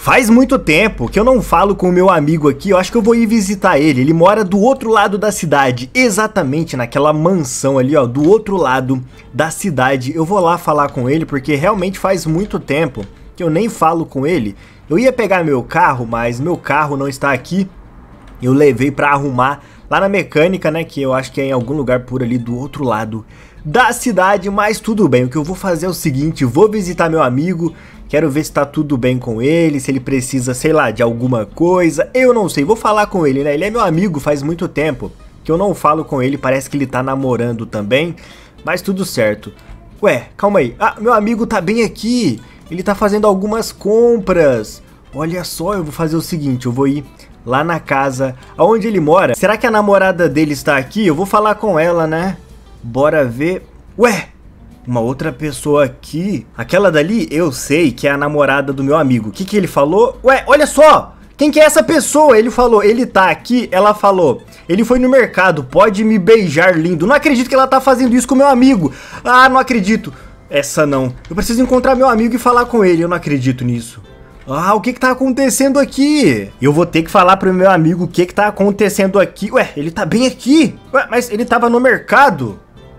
Faz muito tempo que eu não falo com o meu amigo aqui, eu acho que eu vou ir visitar ele. Ele mora do outro lado da cidade, exatamente naquela mansão ali, ó, do outro lado da cidade. Eu vou lá falar com ele porque realmente faz muito tempo que eu nem falo com ele. Eu ia pegar meu carro, mas meu carro não está aqui. Eu levei pra arrumar lá na mecânica, né, que eu acho que é em algum lugar por ali do outro lado da cidade, mas tudo bem. O que eu vou fazer é o seguinte, vou visitar meu amigo, quero ver se tá tudo bem com ele, se ele precisa, sei lá, de alguma coisa, eu não sei, vou falar com ele, né, ele é meu amigo, faz muito tempo que eu não falo com ele, parece que ele tá namorando também, mas tudo certo. Ué, calma aí, meu amigo tá bem aqui, ele tá fazendo algumas compras, olha só, eu vou fazer o seguinte, eu vou ir lá na casa onde ele mora. Será que a namorada dele está aqui? Eu vou falar com ela, né? Bora ver. Ué, uma outra pessoa aqui. Aquela dali, eu sei que é a namorada do meu amigo. O que que ele falou? Ué, olha só! Quem que é essa pessoa? Ele falou, ele tá aqui. Ela falou, ele foi no mercado, pode me beijar, lindo. Não acredito que ela tá fazendo isso com o meu amigo. Ah, não acredito. Essa não. Eu preciso encontrar meu amigo e falar com ele. Eu não acredito nisso. Ah, o que que tá acontecendo aqui? Eu vou ter que falar pro meu amigo o que que tá acontecendo aqui. Ué, ele tá bem aqui. Ué, mas ele tava no mercado.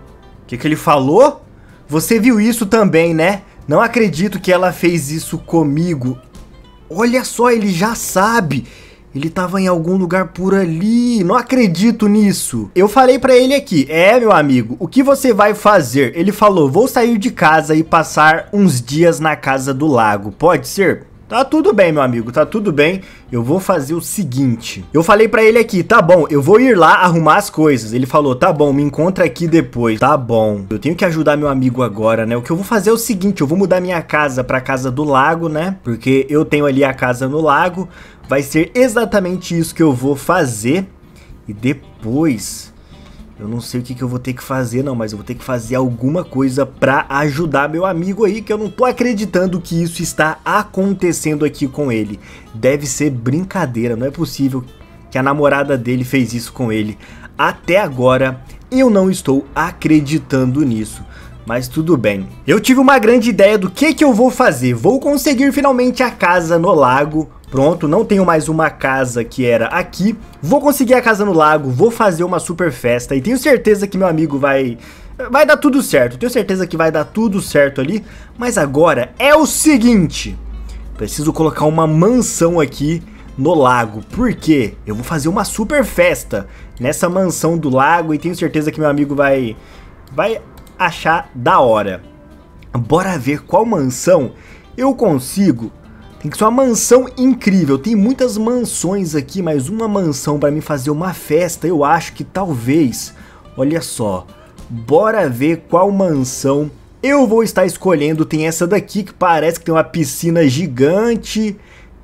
O que que ele falou? Você viu isso também, né? Não acredito que ela fez isso comigo. Olha só, ele já sabe. Ele tava em algum lugar por ali. Não acredito nisso. Eu falei pra ele aqui. É, meu amigo, o que você vai fazer? Ele falou, vou sair de casa e passar uns dias na casa do lago. Pode ser? Tá tudo bem, meu amigo, tá tudo bem. Eu vou fazer o seguinte. Eu falei pra ele aqui, tá bom, eu vou ir lá arrumar as coisas. Ele falou, tá bom, me encontra aqui depois. Tá bom, eu tenho que ajudar meu amigo agora, né? O que eu vou fazer é o seguinte, eu vou mudar minha casa pra casa do lago, né? Porque eu tenho ali a casa no lago. Vai ser exatamente isso que eu vou fazer. E depois... eu não sei o que eu vou ter que fazer não, mas eu vou ter que fazer alguma coisa pra ajudar meu amigo aí, que eu não tô acreditando que isso está acontecendo aqui com ele. Deve ser brincadeira, não é possível que a namorada dele fez isso com ele. Até agora eu não estou acreditando nisso. Mas tudo bem. Eu tive uma grande ideia do que eu vou fazer. Vou conseguir finalmente a casa no lago. Pronto, não tenho mais uma casa que era aqui. Vou conseguir a casa no lago, vou fazer uma super festa. E tenho certeza que meu amigo vai dar tudo certo. Tenho certeza que vai dar tudo certo ali. Mas agora é o seguinte. Preciso colocar uma mansão aqui no lago. Por quê? Eu vou fazer uma super festa nessa mansão do lago. E tenho certeza que meu amigo vai achar da hora. Bora ver qual mansão eu consigo. Tem que ser uma mansão incrível. Tem muitas mansões aqui, mas uma mansão para mim fazer uma festa, eu acho que talvez. Olha só. Bora ver qual mansão eu vou estar escolhendo. Tem essa daqui que parece que tem uma piscina gigante.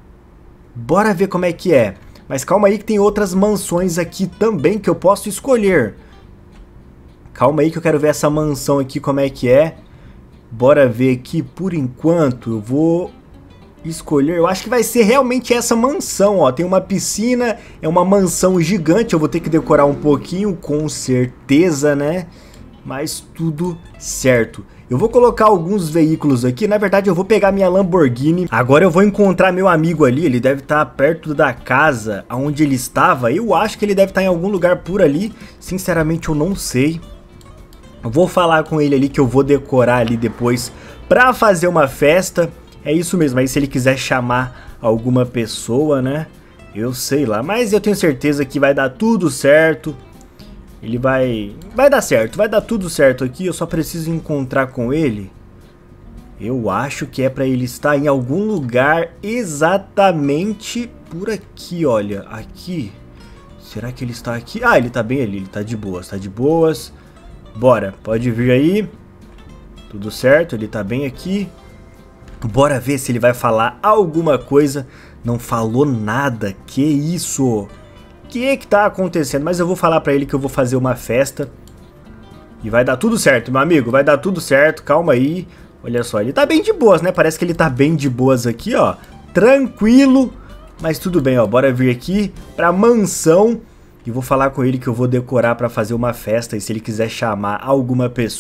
Bora ver como é que é. Mas calma aí que tem outras mansões aqui também que eu posso escolher. Calma aí que eu quero ver essa mansão aqui como é que é. Bora ver aqui, por enquanto eu vou escolher, eu acho que vai ser realmente essa mansão, ó. Tem uma piscina, é uma mansão gigante, eu vou ter que decorar um pouquinho, com certeza, né? Mas tudo certo. Eu vou colocar alguns veículos aqui, na verdade eu vou pegar minha Lamborghini. Agora eu vou encontrar meu amigo ali, ele deve estar perto da casa onde ele estava. Eu acho que ele deve estar em algum lugar por ali, sinceramente eu não sei. Eu vou falar com ele ali que eu vou decorar ali depois pra fazer uma festa. É isso mesmo, aí se ele quiser chamar alguma pessoa, né? Eu sei lá, mas eu tenho certeza que vai dar tudo certo. Ele vai dar certo, vai dar tudo certo aqui. Eu só preciso encontrar com ele. Eu acho que é pra ele estar em algum lugar exatamente por aqui, olha. Aqui. Será que ele está aqui? Ah, ele tá bem ali, ele tá de boas, tá de boas. Bora, pode vir aí. Tudo certo, ele tá bem aqui. Bora ver se ele vai falar alguma coisa. Não falou nada, que isso? Que tá acontecendo? Mas eu vou falar pra ele que eu vou fazer uma festa. E vai dar tudo certo, meu amigo, vai dar tudo certo, calma aí. Olha só, ele tá bem de boas, né? Parece que ele tá bem de boas aqui, ó. Tranquilo, mas tudo bem, ó. Bora vir aqui pra mansão. E vou falar com ele que eu vou decorar pra fazer uma festa. E se ele quiser chamar alguma pessoa,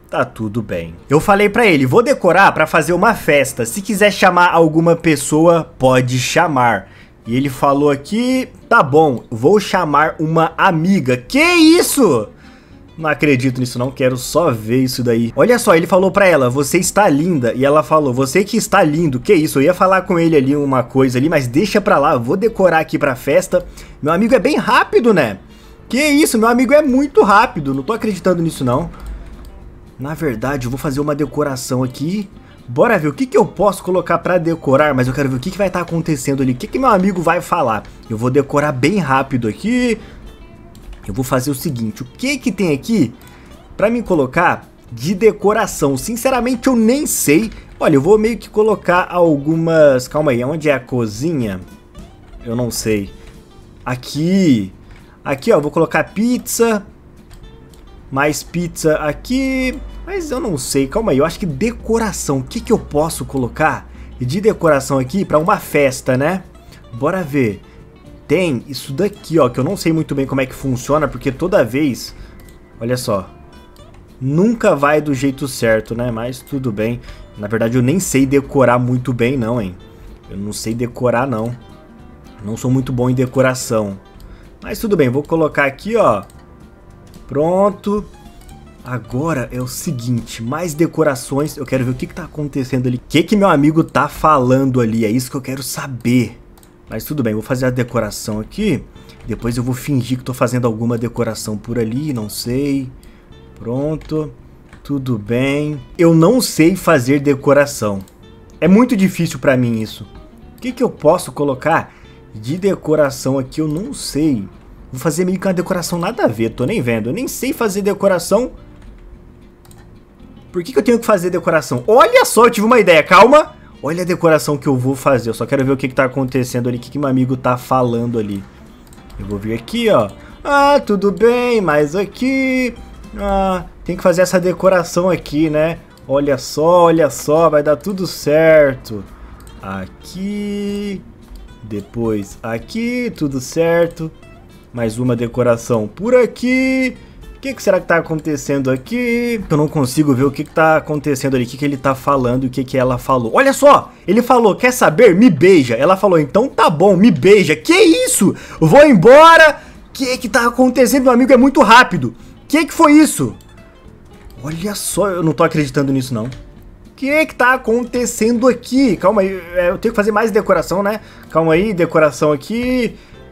Tá tudo bem. Eu falei pra ele, vou decorar pra fazer uma festa. Se quiser chamar alguma pessoa, pode chamar. E ele falou aqui, tá bom, vou chamar uma amiga. Que isso? Não acredito nisso não, quero só ver isso daí. Olha só, ele falou pra ela, você está linda. E ela falou, você que está lindo. Que isso, eu ia falar com ele ali uma coisa ali, mas deixa pra lá, eu vou decorar aqui pra festa. Meu amigo é bem rápido, né? Que isso, meu amigo é muito rápido, não tô acreditando nisso não. Na verdade, eu vou fazer uma decoração aqui. Bora ver o que eu posso colocar pra decorar, mas eu quero ver o que vai estar acontecendo ali. O que meu amigo vai falar. Eu vou decorar bem rápido aqui. Eu vou fazer o seguinte, o que tem aqui pra me colocar de decoração? Sinceramente, eu nem sei. Olha, eu vou meio que colocar algumas... Calma aí, onde é a cozinha? Eu não sei. Aqui. Aqui, ó, eu vou colocar pizza... Mais pizza aqui, mas eu não sei, calma aí, eu acho que decoração, o que eu posso colocar de decoração aqui pra uma festa, né? Bora ver. Tem isso daqui, ó, que eu não sei muito bem como é que funciona, porque toda vez, olha só, nunca vai do jeito certo, né? Mas tudo bem, na verdade eu nem sei decorar muito bem não, hein? Eu não sei decorar não, não sou muito bom em decoração. Mas tudo bem, vou colocar aqui, ó. Pronto. Agora é o seguinte, mais decorações. Eu quero ver o que tá acontecendo ali. O que meu amigo tá falando ali. É isso que eu quero saber. Mas tudo bem, vou fazer a decoração aqui. Depois eu vou fingir que tô fazendo alguma decoração por ali, não sei. Pronto. Tudo bem. Eu não sei fazer decoração. É muito difícil pra mim isso. O que eu posso colocar de decoração aqui? Eu não sei. Vou fazer meio que uma decoração nada a ver, tô nem vendo. Eu nem sei fazer decoração. Por que eu tenho que fazer decoração? Olha só, eu tive uma ideia, calma. Olha a decoração que eu vou fazer. Eu só quero ver o que tá acontecendo ali, o que meu amigo tá falando ali. Eu vou vir aqui, ó. Ah, tudo bem, mas aqui... Ah, tem que fazer essa decoração aqui, né? Olha só, vai dar tudo certo. Aqui... Depois aqui, tudo certo. Mais uma decoração por aqui. O que será que tá acontecendo aqui? Eu não consigo ver o que tá acontecendo ali. O que ele tá falando e o que ela falou. Olha só! Ele falou, quer saber? Me beija. Ela falou, então tá bom, me beija. Que isso? Vou embora. O que tá acontecendo? Meu amigo é muito rápido. Que foi isso? Olha só, eu não tô acreditando nisso não. O que tá acontecendo aqui? Calma aí, eu tenho que fazer mais decoração, né? Calma aí, decoração aqui...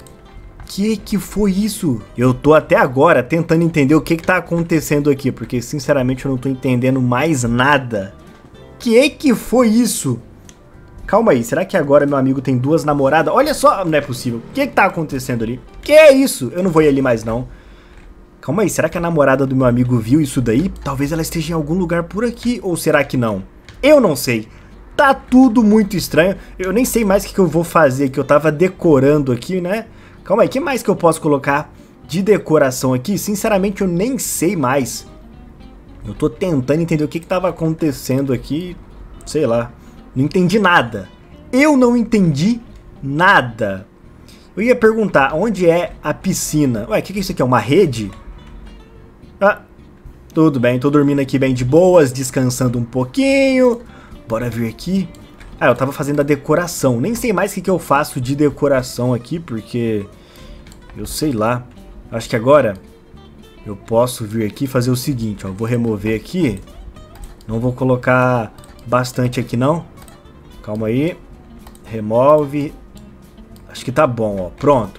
Que foi isso? Eu tô até agora tentando entender o que tá acontecendo aqui, porque sinceramente eu não tô entendendo mais nada. Que foi isso? Calma aí, será que agora meu amigo tem duas namoradas? Olha só, não é possível. O que tá acontecendo ali? Que é isso? Eu não vou ir ali mais não. Calma aí, será que a namorada do meu amigo viu isso daí? Talvez ela esteja em algum lugar por aqui, ou será que não? Eu não sei. Tá tudo muito estranho. Eu nem sei mais o que eu vou fazer, que eu tava decorando aqui, né? Calma aí, o que mais que eu posso colocar de decoração aqui? Sinceramente, eu nem sei mais. Eu tô tentando entender o que tava acontecendo aqui. Sei lá. Não entendi nada. Eu não entendi nada. Eu ia perguntar, onde é a piscina? Ué, o que é isso aqui? É uma rede? Ah, tudo bem. Tô dormindo aqui bem de boas, descansando um pouquinho. Bora vir aqui. Ah, eu tava fazendo a decoração. Nem sei mais o que eu faço de decoração aqui, porque... Eu sei lá. Acho que agora eu posso vir aqui e fazer o seguinte, ó. Vou remover aqui. Não vou colocar bastante aqui, não. Calma aí. Remove. Acho que tá bom, ó. Pronto.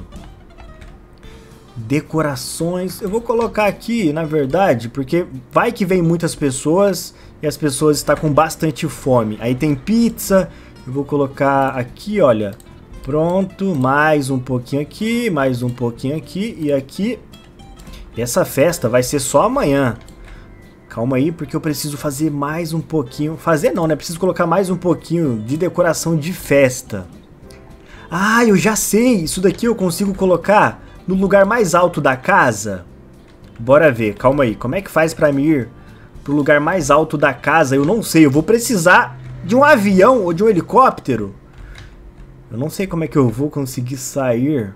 Decorações. Eu vou colocar aqui, na verdade, porque vai que vem muitas pessoas... E as pessoas estão com bastante fome. Aí tem pizza. Eu vou colocar aqui, olha. Pronto. Mais um pouquinho aqui. Mais um pouquinho aqui. E aqui. E essa festa vai ser só amanhã. Calma aí, porque eu preciso fazer mais um pouquinho. Fazer não, né? Preciso colocar mais um pouquinho de decoração de festa. Ah, eu já sei. Isso daqui eu consigo colocar no lugar mais alto da casa. Bora ver. Calma aí. Como é que faz pra mim ir pro lugar mais alto da casa? Eu não sei, eu vou precisar de um avião ou de um helicóptero. Eu não sei como é que eu vou conseguir sair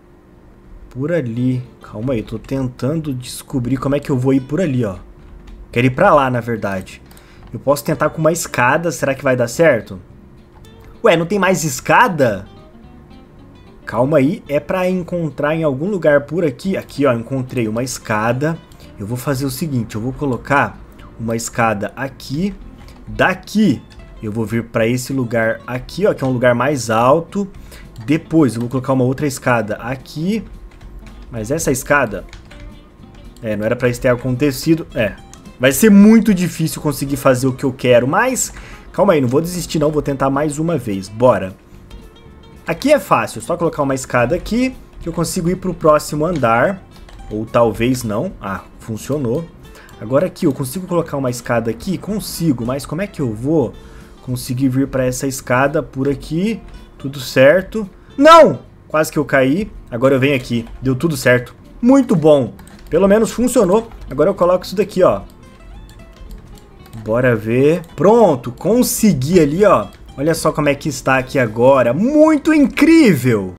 por ali. Calma aí, tô tentando descobrir como é que eu vou ir por ali, ó. Quero ir pra lá, na verdade. Eu posso tentar com uma escada, será que vai dar certo? Ué, não tem mais escada? Calma aí, é pra encontrar em algum lugar por aqui. Aqui, ó, encontrei uma escada. Eu vou fazer o seguinte, eu vou colocar uma escada aqui. Daqui, eu vou vir pra esse lugar aqui, ó, que é um lugar mais alto. Depois, eu vou colocar uma outra escada aqui. Mas essa escada... não era pra isso ter acontecido. Vai ser muito difícil conseguir fazer o que eu quero, mas... Calma aí, não vou desistir não, vou tentar mais uma vez. Bora. Aqui é fácil, só colocar uma escada aqui, que eu consigo ir pro próximo andar. Ou talvez não. Ah, funcionou. Agora aqui, eu consigo colocar uma escada aqui? Consigo, mas como é que eu vou conseguir vir pra essa escada por aqui? Tudo certo. Não! Quase que eu caí. Agora eu venho aqui. Deu tudo certo. Muito bom. Pelo menos funcionou. Agora eu coloco isso daqui, ó. Bora ver. Pronto, consegui ali, ó. Olha só como é que está aqui agora. Muito incrível!